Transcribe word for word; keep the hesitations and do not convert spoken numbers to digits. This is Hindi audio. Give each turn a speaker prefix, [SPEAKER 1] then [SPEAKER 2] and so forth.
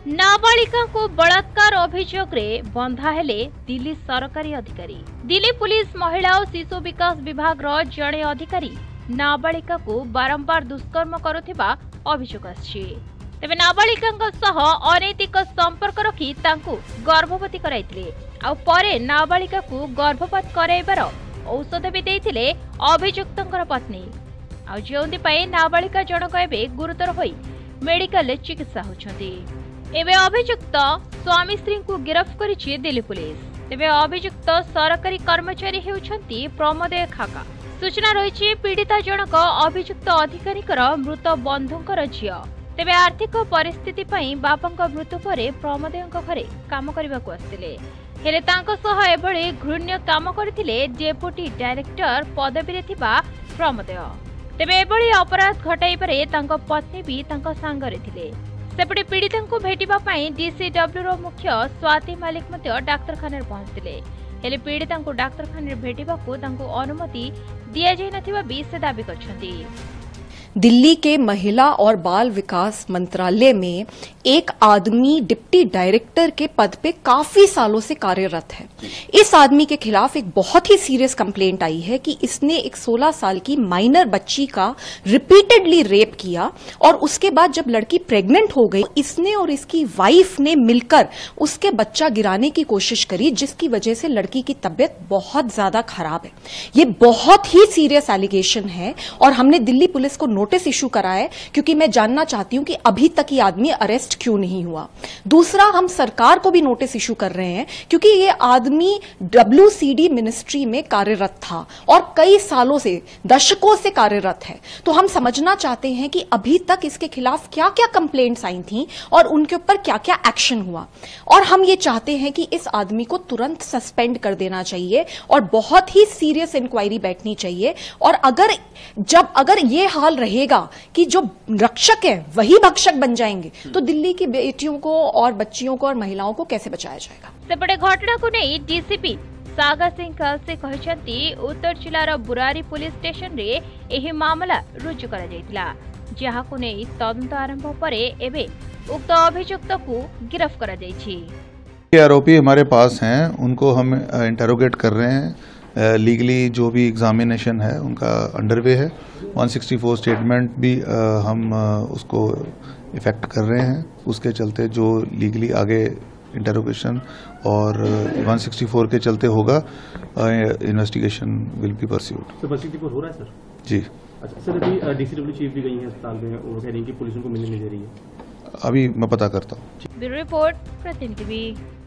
[SPEAKER 1] नाबालिका को बलात्कार अभियोग रे बंधा हेले दिल्ली सरकारी अधिकारी। दिल्ली पुलिस महिला और शिशु विकास विभाग रो जड़े अधिकारी नाबालिका को बारंबार दुष्कर्म करुथिबा अभियोग आछि। तेबे नाबालिका सह अनैतिक संपर्क रखी तांकु गर्भवती कराइथिले आ परे नाबालिका को गर्भपात कराइबार औषध भी देइथिले अभियुक्तंकर पत्नी। आ जेउंदी पई नाबालिका जनक एबे गुरुतर होई मेडिकल चिकित्सा होछंती। एबे अभियुक्त स्वामी स्त्री को गिरफ्त करिछि दिल्ली पुलिस। तेबे अभियुक्त सरकारी कर्मचारी हेउछंती प्रमोदय खाका। सूचना रहिछि पीड़िता जनक अभियुक्त अधिकारीकर मृत बंधुंकर झियो। तेबे आर्थिक परिस्थिति पई बापांक मृत्यु परे प्रमोदयंक घरे काम करिबाकू आस्थिले। हेले तांको सह एभଳି घृण्य काम करथिले डेपुटी डायरेक्टर पदवी रे थिबा प्रमोदय। तेबे एभଳି अपराध घटाइबारे तांको पत्नी भी तांको सांगरे थिले। सेपटे पीड़िता को भेटिबा पई डीसीडब्ल्यू रो मुख्य स्वाति मालिक मध्य डाक्तरखाना पहुंचथिले। हेले पीड़िता को डाक्तरखाना भेटिबा को तांको अनुमति दिया जाय नथिबा भी से दाबी करछंती।
[SPEAKER 2] दिल्ली के महिला और बाल विकास मंत्रालय में एक आदमी डिप्टी डायरेक्टर के पद पे काफी सालों से कार्यरत है। इस आदमी के खिलाफ एक बहुत ही सीरियस कंप्लेंट आई है कि इसने एक सोलह साल की माइनर बच्ची का रिपीटेडली रेप किया और उसके बाद जब लड़की प्रेग्नेंट हो गई इसने और इसकी वाइफ ने मिलकर उसके बच्चा गिराने की कोशिश करी, जिसकी वजह से लड़की की तबीयत बहुत ज्यादा खराब है। ये बहुत ही सीरियस एलिगेशन है और हमने दिल्ली पुलिस को नोटिस इशू करा है क्योंकि मैं जानना चाहती हूं कि अभी तक ये आदमी अरेस्ट क्यों नहीं हुआ। दूसरा, हम सरकार को भी नोटिस इशू कर रहे हैं क्योंकि ये आदमी डब्ल्यूसीडी मिनिस्ट्री में कार्यरत था और कई सालों से, दशकों से कार्यरत है। तो हम समझना चाहते हैं कि अभी तक इसके खिलाफ क्या क्या कंप्लेंट्स आई थी और उनके ऊपर क्या क्या एक्शन हुआ। और हम ये चाहते हैं कि इस आदमी को तुरंत सस्पेंड कर देना चाहिए और बहुत ही सीरियस इंक्वायरी बैठनी चाहिए। और अगर जब अगर ये हाल रहेगा कि जो रक्षक है वही भक्षक बन जाएंगे तो दिल्ली की बेटियों को और बच्चियों को और महिलाओं को कैसे बचाया जाएगा।
[SPEAKER 1] सेपटे घटना को नहीं डीसीपी सागा सिंह कलसे कहछंती उत्तर जिलार बुरारी पुलिस स्टेशन रे एही मामला रुजु करा जायतिला, जहा को नहीं तदंत आरंभ परे एबे उक्त अभियुक्त को गिरफ्त करा जायछि।
[SPEAKER 3] आरोपी हमारे पास हैं, उनको हम इंटरोगेट कर रहे हैं। लीगली uh, जो भी एग्जामिनेशन है उनका अंडरवे है। एक सौ चौंसठ स्टेटमेंट भी uh, हम uh, उसको इफेक्ट कर रहे हैं। उसके चलते जो लीगली आगे इंटरोगेशन और uh, एक सौ चौंसठ के चलते होगा, investigation will be pursued.
[SPEAKER 4] Sir, एक सौ चौंसठ हो रहा है सर?
[SPEAKER 3] जी।
[SPEAKER 4] अच्छा सर, अभी डीसीडब्ल्यू चीफ भी गई है अस्पताल में, वो कह रही है कि पुलिस उनको मिलने नहीं दे रही है।
[SPEAKER 3] अभी मैं पता करता हूँ।
[SPEAKER 1] ब्यूरो रिपोर्ट, प्रतिनिधि टीवी।